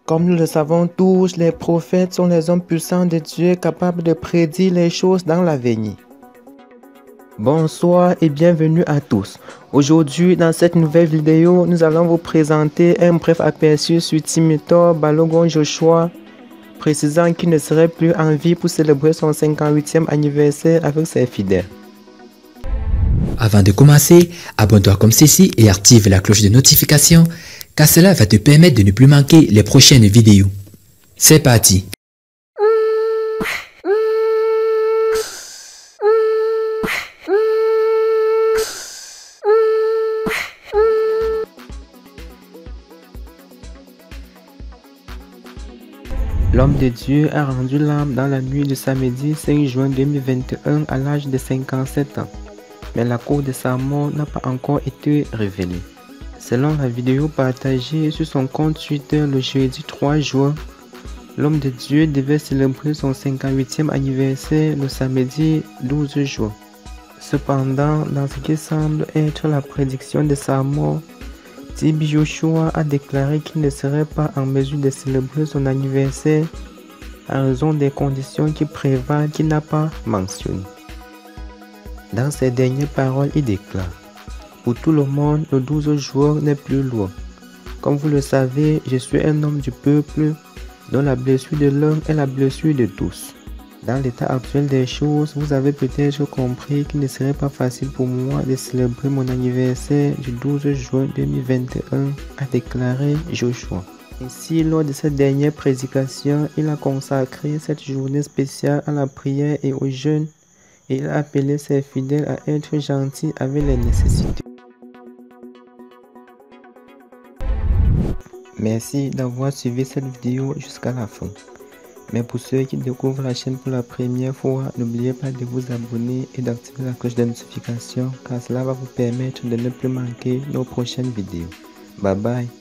Comme nous le savons tous, les prophètes sont les hommes puissants de Dieu capables de prédire les choses dans l'avenir. Bonsoir et bienvenue à tous. Aujourd'hui, dans cette nouvelle vidéo, nous allons vous présenter un bref aperçu sur Timothée Balogun Joshua, précisant qu'il ne serait plus en vie pour célébrer son 58e anniversaire avec ses fidèles. Avant de commencer, abonne-toi comme ceci et active la cloche de notification, car cela va te permettre de ne plus manquer les prochaines vidéos. C'est parti! L'homme de Dieu a rendu l'âme dans la nuit de samedi 5 juin 2021 à l'âge de 57 ans. Mais la cause de sa mort n'a pas encore été révélée. Selon la vidéo partagée sur son compte Twitter le jeudi 3 juin, l'homme de Dieu devait célébrer son 58e anniversaire le samedi 12 juin. Cependant, dans ce qui semble être la prédiction de sa mort, TB Joshua a déclaré qu'il ne serait pas en mesure de célébrer son anniversaire à raison des conditions qui prévalent qu'il n'a pas mentionnées. Dans ses dernières paroles, il déclare: « Pour tout le monde, le 12 juin n'est plus loin. Comme vous le savez, je suis un homme du peuple dont la blessure de l'un est la blessure de tous. Dans l'état actuel des choses, vous avez peut-être compris qu'il ne serait pas facile pour moi de célébrer mon anniversaire du 12 juin 2021, a déclaré Joshua. Ainsi, lors de cette dernière prédication, il a consacré cette journée spéciale à la prière et au jeûne, et il a appelé ses fidèles à être gentils avec les nécessités. Merci d'avoir suivi cette vidéo jusqu'à la fin. Mais pour ceux qui découvrent la chaîne pour la première fois, n'oubliez pas de vous abonner et d'activer la cloche de notification, car cela va vous permettre de ne plus manquer nos prochaines vidéos. Bye bye.